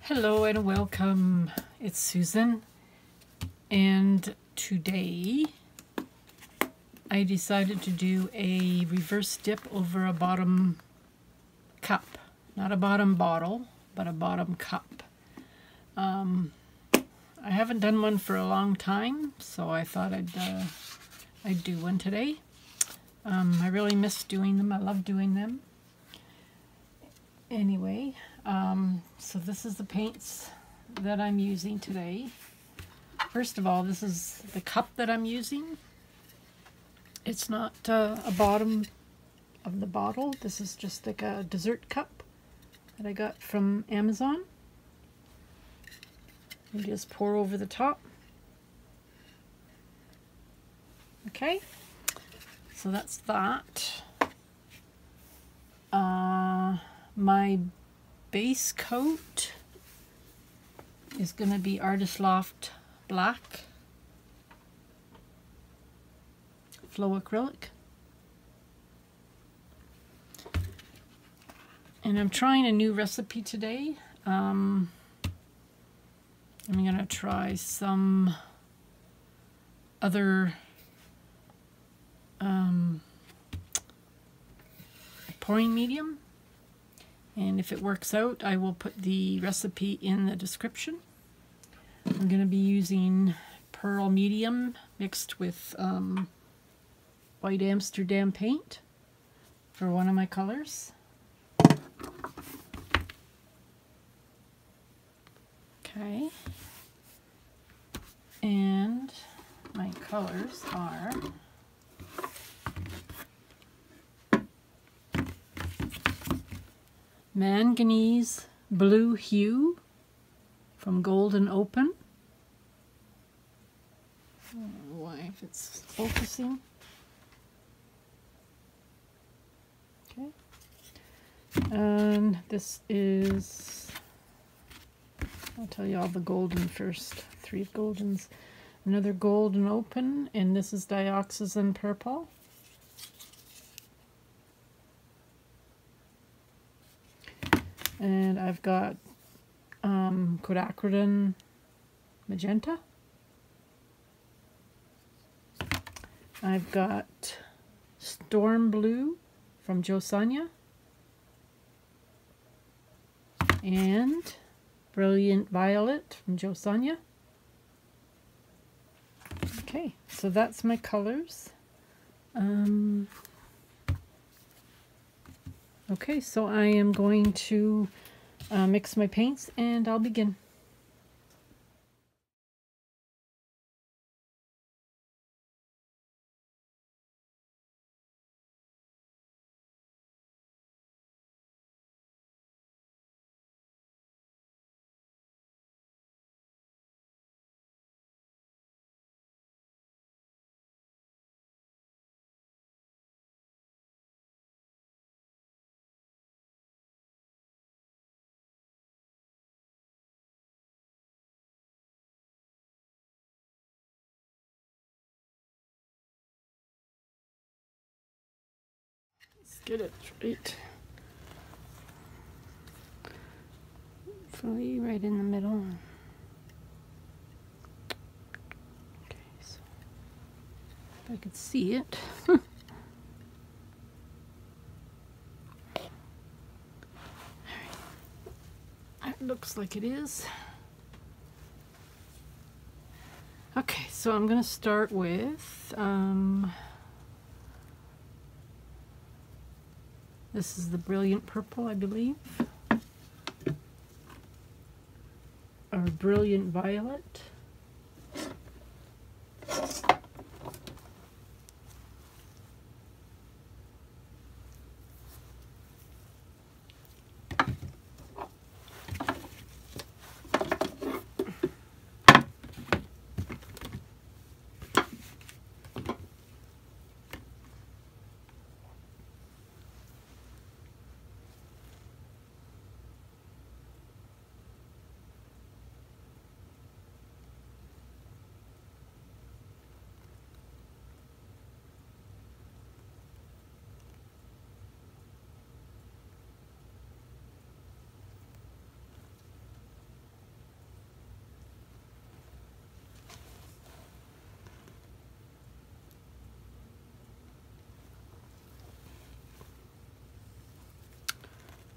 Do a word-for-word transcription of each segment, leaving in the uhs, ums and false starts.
Hello and welcome. It's Susan, and today I decided to do a reverse dip over a bottom cup. Not a bottom bottle, but a bottom cup. Um, I haven't done one for a long time, so I thought I'd, uh, I'd do one today. Um, I really miss doing them. I love doing them. Anyway, um, so this is the paints that I'm using today. First of all, this is the cup that I'm using. It's not uh, a bottom of the bottle. This is just like a dessert cup that I got from Amazon. You just pour over the top. Okay, so that's that. Uh, my base coat is going to be Artist Loft Black Floetrol. And I'm trying a new recipe today. Um, I'm going to try some other um, pouring medium. And if it works out, I will put the recipe in the description. I'm going to be using Pearl Medium mixed with um, White Amsterdam paint for one of my colors. Okay. And my colors are Manganese Blue Hue from Golden Open. I don't know why, if it's focusing. Okay. And this is, I'll tell you all the golden first. Three goldens. Another Golden Open, and this is Dioxazine Purple. And I've got um, Kodachrome Magenta. I've got Storm Blue from Josanya. And Brilliant Violet from Josanya. Okay, so that's my colors. Um, Okay, so I am going to uh, mix my paints and I'll begin. Let's get it straight. Fully right in the middle. Okay, so if I could see it. It looks like it is. Okay, so I'm going to start with um, this is the Brilliant Purple, I believe, or Brilliant Violet.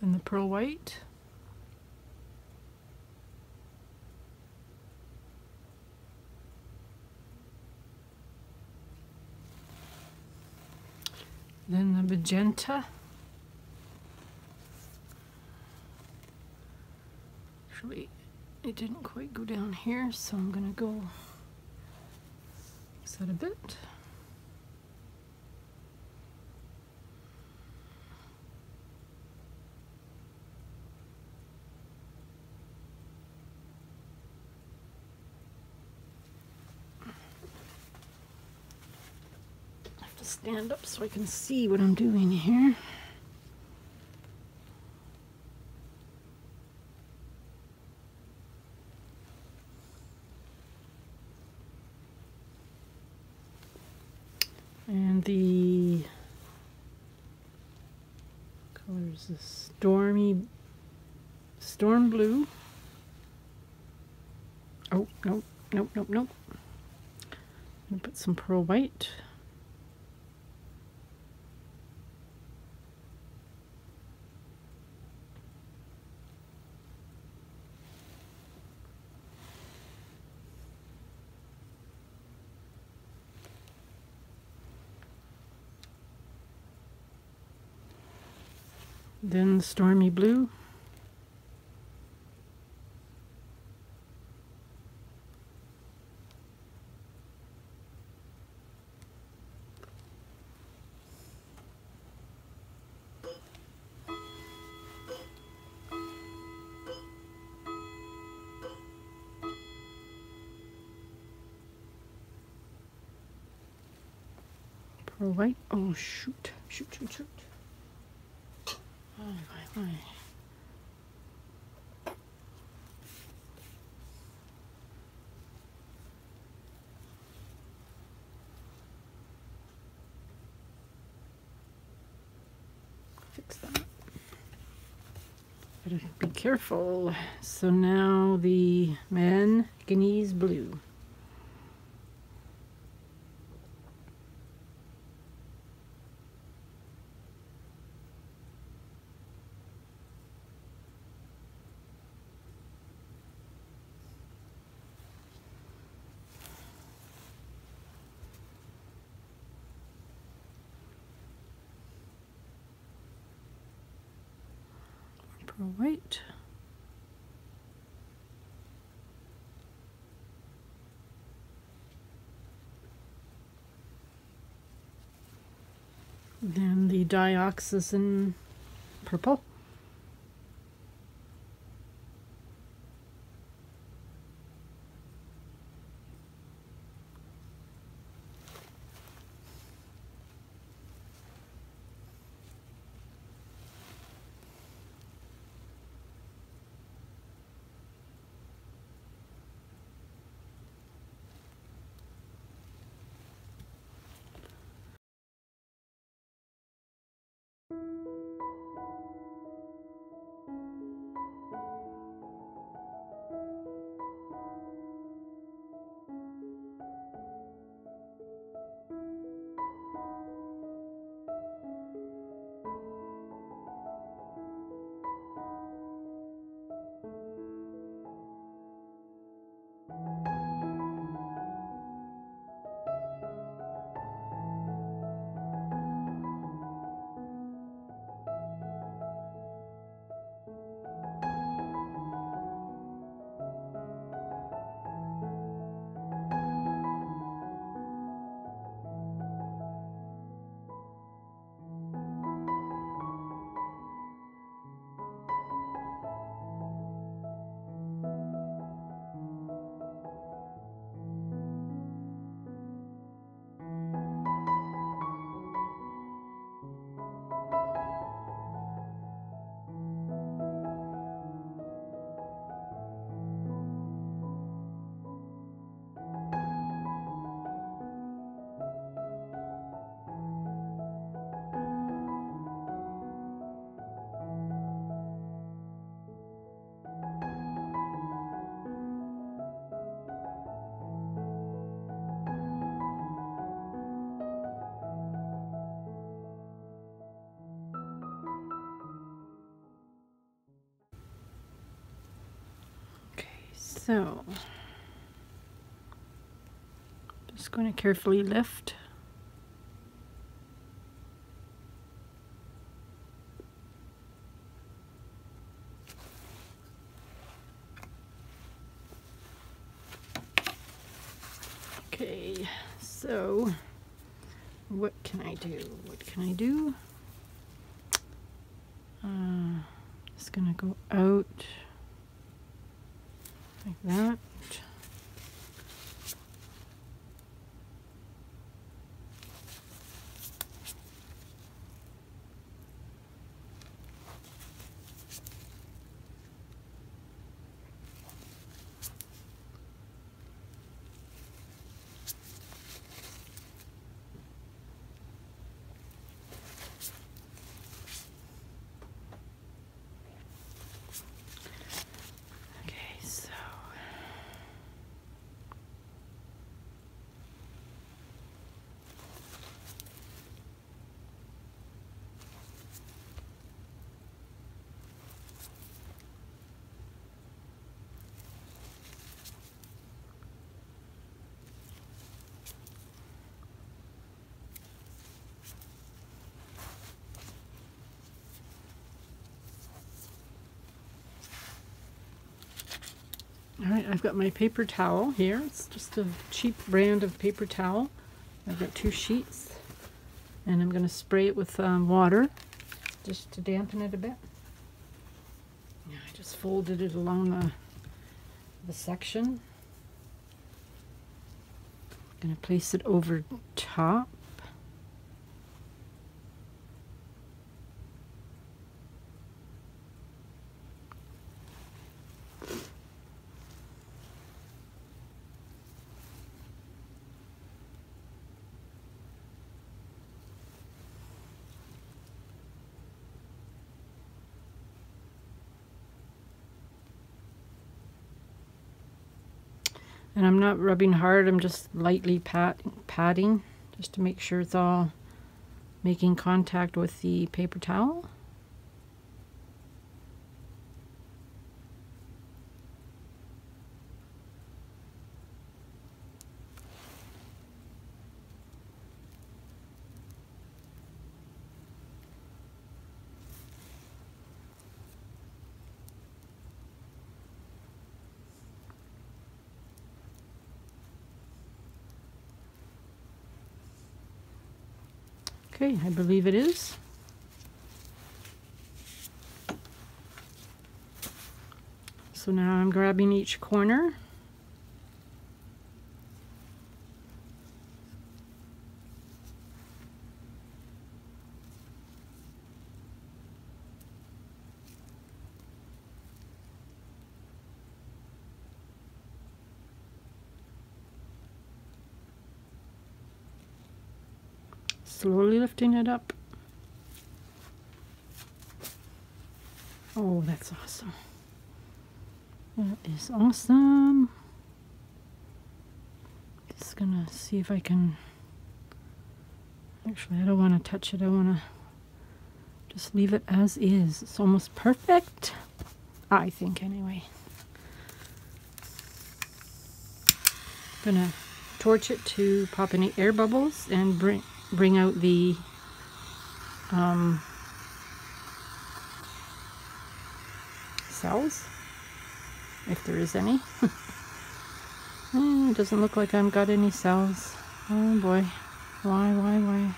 And the pearl white. Then the magenta. Actually, it didn't quite go down here, so I'm gonna go set a bit. I have to stand up so I can see what I'm doing here. And the color is the stormy storm blue. Oh, no, nope, nope, nope. I'm gonna put some pearl white. Then the stormy blue. Pearl white. Oh shoot, shoot, shoot, shoot. Why, why, why? Fix that. Gotta be careful. So now the manganese blue. Pearl white. Then the dioxazine purple. So, just going to carefully lift. Okay, so what can I do? What can I do? Uh, it's gonna go out like that. Alright, I've got my paper towel here. It's just a cheap brand of paper towel. I've got two sheets, and I'm going to spray it with um, water just to dampen it a bit. Yeah, I just folded it along the, the section. I'm going to place it over top. And I'm not rubbing hard, I'm just lightly pat patting just to make sure it's all making contact with the paper towel. Okay, I believe it is. So now I'm grabbing each corner. Slowly lifting it up. Oh, that's awesome. That is awesome. Just gonna see if I can, actually I don't want to touch it, I want to just leave it as is. It's almost perfect, I think anyway. Gonna torch it to pop any air bubbles and bring bring out the um, cells, if there is any. eh, it doesn't look like I've got any cells. Oh boy, why, why, why?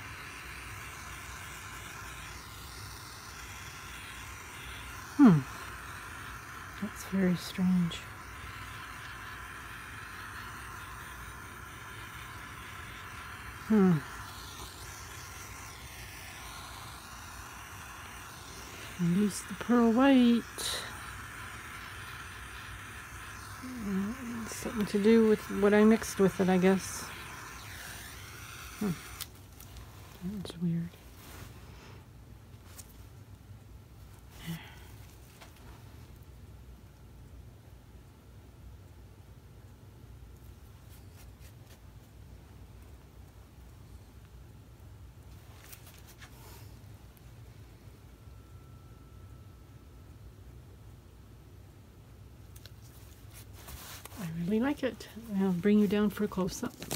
Hmm, that's very strange. Hmm. Use the pearl white. It's something to do with what I mixed with it, I guess. Hmm. That's weird. really like it. I'll bring you down for a close-up.